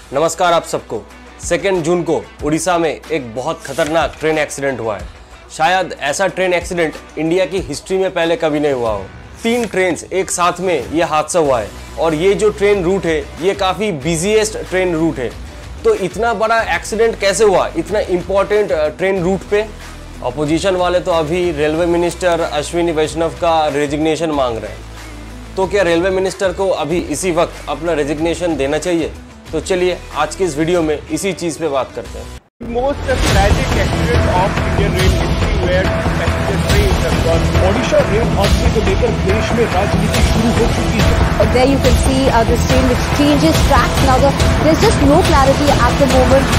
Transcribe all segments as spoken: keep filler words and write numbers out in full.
नमस्कार आप सबको। सेकेंड जून को उड़ीसा में एक बहुत खतरनाक ट्रेन एक्सीडेंट हुआ है। शायद ऐसा ट्रेन एक्सीडेंट इंडिया की हिस्ट्री में पहले कभी नहीं हुआ हो। तीन ट्रेन्स एक साथ में ये हादसा हुआ है और ये जो ट्रेन रूट है ये काफ़ी बिजीएस्ट ट्रेन रूट है। तो इतना बड़ा एक्सीडेंट कैसे हुआ इतना इम्पोर्टेंट ट्रेन रूट पे? अपोजिशन वाले तो अभी रेलवे मिनिस्टर अश्विनी वैष्णव का रेजिग्नेशन मांग रहे हैं। तो क्या रेलवे मिनिस्टर को अभी इसी वक्त अपना रेजिग्नेशन देना चाहिए? तो चलिए आज की इस वीडियो में इसी चीज़ पे बात करते हैं। Most tragic accident of Indian rail history where passenger trains have gone. Odisha rail हादसे को लेकर देश में राजनीति शुरू हो चुकी है। There you can see uh, this train which changes tracks now. The, there's just no clarity at the moment.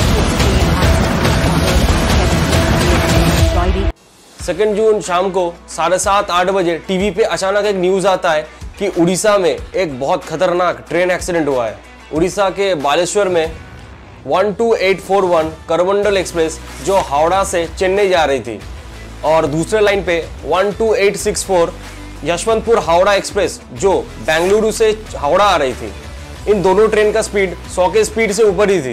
Second June शाम को साढ़े सात आठ बजे टीवी पे अचानक एक न्यूज़ आता है कि उड़ीसा में एक बहुत खतरनाक ट्रेन एक्सीडेंट हुआ है। उड़ीसा के बालेश्वर में one two eight four one Coromandel express जो हावड़ा से चेन्नई जा रही थी और दूसरे लाइन पे one two eight six four Yesvantpur Howrah express जो बेंगलुरु से हावड़ा आ रही थी। इन दोनों ट्रेन का स्पीड सौ के स्पीड से ऊपर ही थी।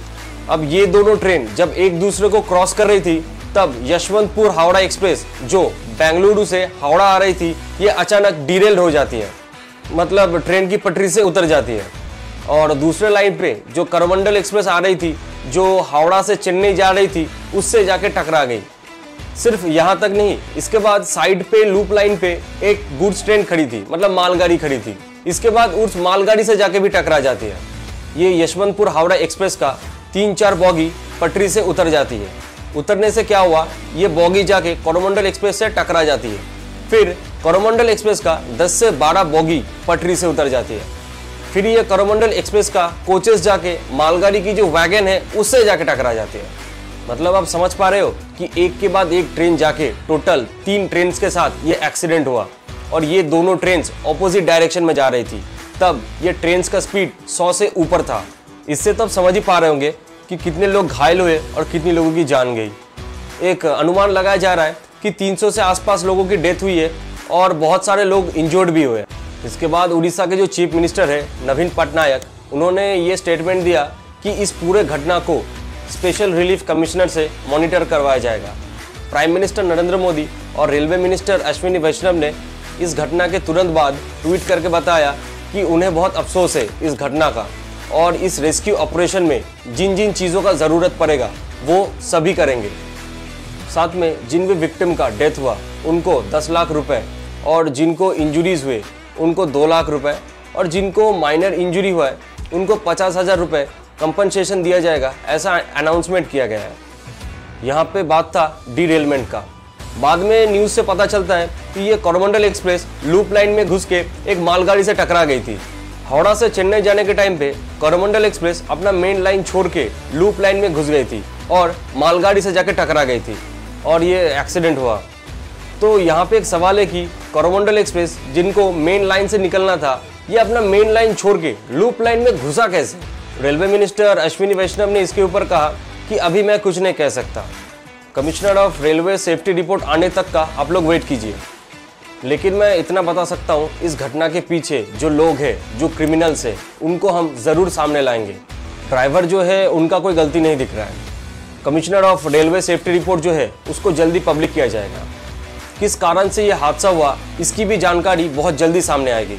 अब ये दोनों ट्रेन जब एक दूसरे को क्रॉस कर रही थी तब यशवंतपुर हावड़ा एक्सप्रेस जो बेंगलुरु से हावड़ा आ रही थी ये अचानक डिरेल्ड हो जाती है, मतलब ट्रेन की पटरी से उतर जाती है। और दूसरे लाइन पे जो करमंडल एक्सप्रेस आ रही थी जो हावड़ा से चेन्नई जा रही थी उससे जाके टकरा गई। सिर्फ यहाँ तक नहीं, इसके बाद साइड पे लूप लाइन पे एक गुड्स ट्रेन खड़ी थी, मतलब मालगाड़ी खड़ी थी। इसके बाद उस मालगाड़ी से जाके भी टकरा जाती है। ये यशवंतपुर हावड़ा एक्सप्रेस का तीन चार बॉगी पटरी से उतर जाती है। उतरने से क्या हुआ, ये बॉगी जाके कोरोमंडल एक्सप्रेस से टकरा जाती है। फिर कोरोमंडल एक्सप्रेस का दस से बारह बॉगी पटरी से उतर जाती है। फिर ये कोरोमंडल एक्सप्रेस का कोचेस जाके मालगाड़ी की जो वैगन है उससे जाके टकरा जाती है। मतलब आप समझ पा रहे हो कि एक के बाद एक ट्रेन जाके टोटल तीन ट्रेन के साथ ये एक्सीडेंट हुआ और ये दोनों ट्रेन ऑपोजिट डायरेक्शन में जा रही थी। तब ये ट्रेन का स्पीड सौ से ऊपर था। इससे तब समझ ही पा रहे होंगे कि कितने लोग घायल हुए और कितनी लोगों की जान गई। एक अनुमान लगाया जा रहा है कि तीन सौ से आसपास लोगों की डेथ हुई है और बहुत सारे लोग इंजर्ड भी हुए। इसके बाद उड़ीसा के जो चीफ मिनिस्टर है नवीन पटनायक, उन्होंने ये स्टेटमेंट दिया कि इस पूरे घटना को स्पेशल रिलीफ कमिश्नर से मॉनिटर करवाया जाएगा। प्राइम मिनिस्टर नरेंद्र मोदी और रेलवे मिनिस्टर अश्विनी वैष्णव ने इस घटना के तुरंत बाद ट्वीट करके बताया कि उन्हें बहुत अफसोस है इस घटना का और इस रेस्क्यू ऑपरेशन में जिन जिन चीज़ों का ज़रूरत पड़ेगा वो सभी करेंगे। साथ में जिन भी विक्टिम का डेथ हुआ उनको दस लाख रुपए और जिनको इंजुरीज हुए उनको दो लाख रुपए और जिनको माइनर इंजरी हुआ है उनको पचास हज़ार रुपये कंपनसेशन दिया जाएगा, ऐसा अनाउंसमेंट किया गया है। यहाँ पे बात था डीरेलमेंट का। बाद में न्यूज़ से पता चलता है कि ये कोरोमंडल एक्सप्रेस लूप लाइन में घुस के एक मालगाड़ी से टकरा गई थी। हावड़ा से चेन्नई जाने के टाइम पे कोरोमंडल एक्सप्रेस अपना मेन लाइन छोड़ के लूप लाइन में घुस गई थी और मालगाड़ी से जाके टकरा गई थी और ये एक्सीडेंट हुआ। तो यहाँ पे एक सवाल है कि कोरोमंडल एक्सप्रेस जिनको मेन लाइन से निकलना था ये अपना मेन लाइन छोड़ के लूप लाइन में घुसा कैसे? रेलवे मिनिस्टर अश्विनी वैष्णव ने इसके ऊपर कहा कि अभी मैं कुछ नहीं कह सकता, commissioner of railway safety report आने तक का आप लोग वेट कीजिए। लेकिन मैं इतना बता सकता हूँ इस घटना के पीछे जो लोग हैं, जो क्रिमिनल्स हैं, उनको हम ज़रूर सामने लाएंगे। ड्राइवर जो है उनका कोई गलती नहीं दिख रहा है। Commissioner of railway safety report जो है उसको जल्दी पब्लिक किया जाएगा। किस कारण से ये हादसा हुआ इसकी भी जानकारी बहुत जल्दी सामने आएगी,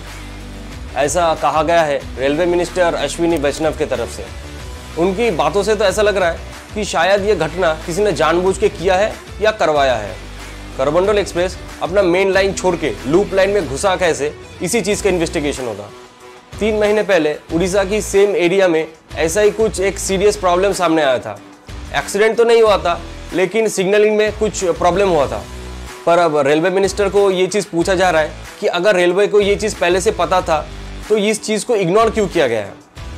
ऐसा कहा गया है रेलवे मिनिस्टर अश्विनी वैष्णव की तरफ से। उनकी बातों से तो ऐसा लग रहा है कि शायद ये घटना किसी ने जानबूझ के किया है या करवाया है। कोरोमंडल एक्सप्रेस अपना मेन लाइन छोड़ के लूप लाइन में घुसा कैसे, इसी चीज़ का इन्वेस्टिगेशन होगा। तीन महीने पहले उड़ीसा की सेम एरिया में ऐसा ही कुछ एक सीरियस प्रॉब्लम सामने आया था। एक्सीडेंट तो नहीं हुआ था लेकिन सिग्नलिंग में कुछ प्रॉब्लम हुआ था। पर अब रेलवे मिनिस्टर को ये चीज़ पूछा जा रहा है कि अगर रेलवे को ये चीज़ पहले से पता था तो इस चीज़ को इग्नोर क्यों किया गया है।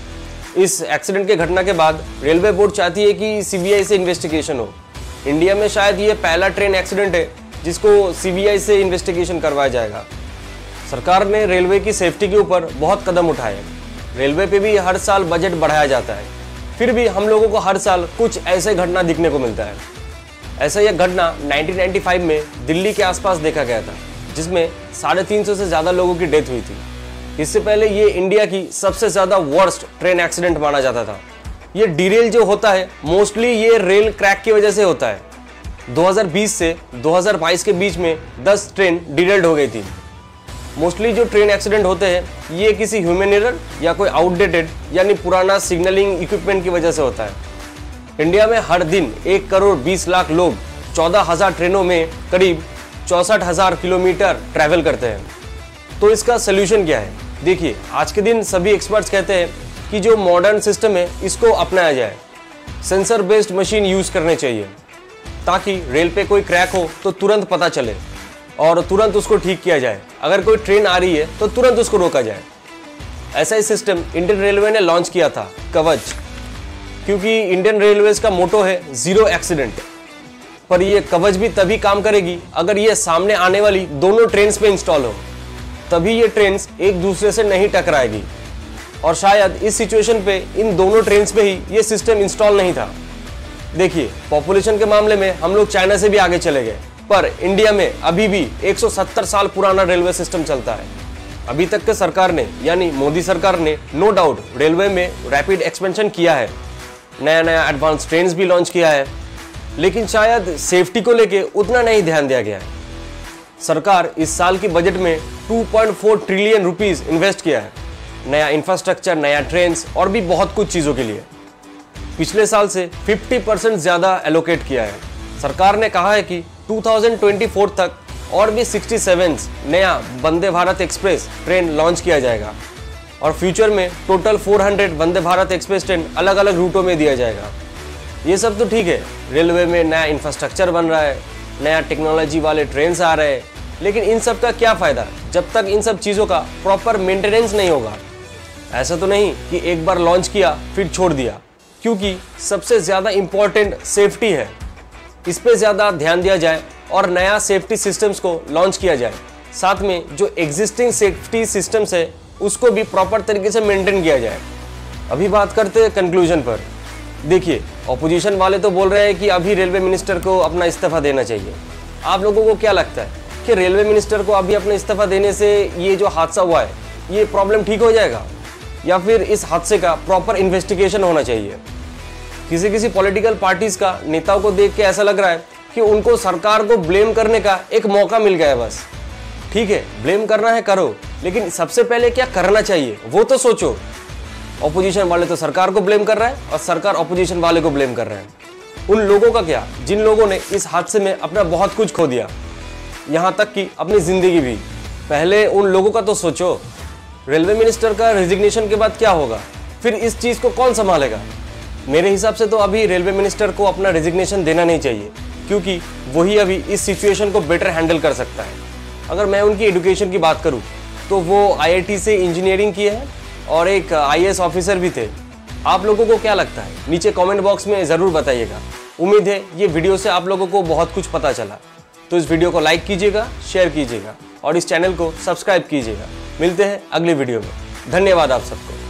इस एक्सीडेंट के घटना के बाद रेलवे बोर्ड चाहती है कि सीबीआई से इन्वेस्टिगेशन हो। इंडिया में शायद ये पहला ट्रेन एक्सीडेंट है जिसको सीबीआई से इन्वेस्टिगेशन करवाया जाएगा। सरकार ने रेलवे की सेफ्टी के ऊपर बहुत कदम उठाए। रेलवे पे भी हर साल बजट बढ़ाया जाता है, फिर भी हम लोगों को हर साल कुछ ऐसे घटना दिखने को मिलता है। ऐसा यह घटना नाइनटीन नाइंटी फाइव में दिल्ली के आसपास देखा गया था जिसमें साढ़े तीन सौ से ज़्यादा लोगों की डेथ हुई थी। इससे पहले ये इंडिया की सबसे ज़्यादा वर्स्ट ट्रेन एक्सीडेंट माना जाता था। ये डीरेल जो होता है मोस्टली ये रेल क्रैक की वजह से होता है। दो हज़ार बीस से दो हज़ार बाईस के बीच में दस ट्रेन डीरेल्ड हो गई थी। मोस्टली जो ट्रेन एक्सीडेंट होते हैं ये किसी ह्यूमन एरर या कोई आउटडेटेड यानी पुराना सिग्नलिंग इक्विपमेंट की वजह से होता है। इंडिया में हर दिन एक करोड़ बीस लाख लोग चौदह हज़ार ट्रेनों में करीब चौंसठ हज़ार किलोमीटर ट्रैवल करते हैं। तो इसका सोल्यूशन क्या है? देखिए, आज के दिन सभी एक्सपर्ट्स कहते हैं कि जो मॉडर्न सिस्टम है इसको अपनाया जाए। सेंसर बेस्ड मशीन यूज़ करने चाहिए ताकि रेल पे कोई क्रैक हो तो तुरंत पता चले और तुरंत उसको ठीक किया जाए। अगर कोई ट्रेन आ रही है तो तुरंत उसको रोका जाए। ऐसा ही सिस्टम इंडियन रेलवे ने लॉन्च किया था, कवच, क्योंकि इंडियन रेलवेज का मोटो है जीरो एक्सीडेंट। पर ये कवच भी तभी काम करेगी अगर ये सामने आने वाली दोनों ट्रेन्स पे इंस्टॉल हो, तभी ये ट्रेन्स एक दूसरे से नहीं टकराएगी। और शायद इस सिचुएशन पे इन दोनों ट्रेन्स पे ही ये सिस्टम इंस्टॉल नहीं था। देखिए, पॉपुलेशन के मामले में हम लोग चाइना से भी आगे चले गए, पर इंडिया में अभी भी एक सौ सत्तर साल पुराना रेलवे सिस्टम चलता है। अभी तक के सरकार ने यानी मोदी सरकार ने नो डाउट रेलवे में रैपिड एक्सपेंशन किया है, नया नया एडवांस ट्रेन्स भी लॉन्च किया है, लेकिन शायद सेफ्टी को लेके उतना नहीं ध्यान दिया गया है। सरकार इस साल की बजट में दो पॉइंट चार ट्रिलियन रुपीस इन्वेस्ट किया है, नया इंफ्रास्ट्रक्चर, नया ट्रेन्स और भी बहुत कुछ चीज़ों के लिए। पिछले साल से पचास परसेंट ज़्यादा एलोकेट किया है। सरकार ने कहा है कि दो हज़ार चौबीस तक और भी सड़सठ नया Vande Bharat express train launch किया जाएगा और फ्यूचर में टोटल चार सौ वंदे भारत एक्सप्रेस ट्रेन अलग अलग रूटों में दिया जाएगा। ये सब तो ठीक है, रेलवे में नया इंफ्रास्ट्रक्चर बन रहा है, नया टेक्नोलॉजी वाले ट्रेन्स आ रहे हैं, लेकिन इन सब का क्या फ़ायदा जब तक इन सब चीज़ों का प्रॉपर मेंटेनेंस नहीं होगा। ऐसा तो नहीं कि एक बार लॉन्च किया फिर छोड़ दिया, क्योंकि सबसे ज़्यादा इम्पॉर्टेंट सेफ्टी है। इस पे ज़्यादा ध्यान दिया जाए और नया सेफ्टी सिस्टम्स को लॉन्च किया जाए। साथ में जो एग्जिस्टिंग सेफ्टी सिस्टम्स है उसको भी प्रॉपर तरीके से मेंटेन किया जाए। अभी बात करते हैं कंक्लूजन पर। देखिए, ऑपोजिशन वाले तो बोल रहे हैं कि अभी रेलवे मिनिस्टर को अपना इस्तीफा देना चाहिए। आप लोगों को क्या लगता है कि रेलवे मिनिस्टर को अभी अपना इस्तीफा देने से ये जो हादसा हुआ है ये प्रॉब्लम ठीक हो जाएगा, या फिर इस हादसे का प्रॉपर इन्वेस्टिगेशन होना चाहिए? किसी किसी पॉलिटिकल पार्टीज का नेताओं को देख के ऐसा लग रहा है कि उनको सरकार को ब्लेम करने का एक मौका मिल गया है। बस ठीक है, ब्लेम करना है करो, लेकिन सबसे पहले क्या करना चाहिए वो तो सोचो। ऑपोजिशन वाले तो सरकार को ब्लेम कर रहा है और सरकार ऑपोजिशन वाले को ब्लेम कर रहे हैं। उन लोगों का क्या जिन लोगों ने इस हादसे में अपना बहुत कुछ खो दिया, यहाँ तक कि अपनी जिंदगी भी। पहले उन लोगों का तो सोचो। रेलवे मिनिस्टर का रेजिग्नेशन के बाद क्या होगा, फिर इस चीज़ को कौन संभालेगा? मेरे हिसाब से तो अभी रेलवे मिनिस्टर को अपना रेजिग्नेशन देना नहीं चाहिए, क्योंकि वही अभी इस सिचुएशन को बेटर हैंडल कर सकता है। अगर मैं उनकी एजुकेशन की बात करूं तो वो आई आई टी से इंजीनियरिंग की है और एक आई ए एस ऑफिसर भी थे। आप लोगों को क्या लगता है नीचे कमेंट बॉक्स में ज़रूर बताइएगा। उम्मीद है ये वीडियो से आप लोगों को बहुत कुछ पता चला। तो इस वीडियो को लाइक कीजिएगा, शेयर कीजिएगा और इस चैनल को सब्सक्राइब कीजिएगा। मिलते हैं अगली वीडियो में। धन्यवाद आप सबको।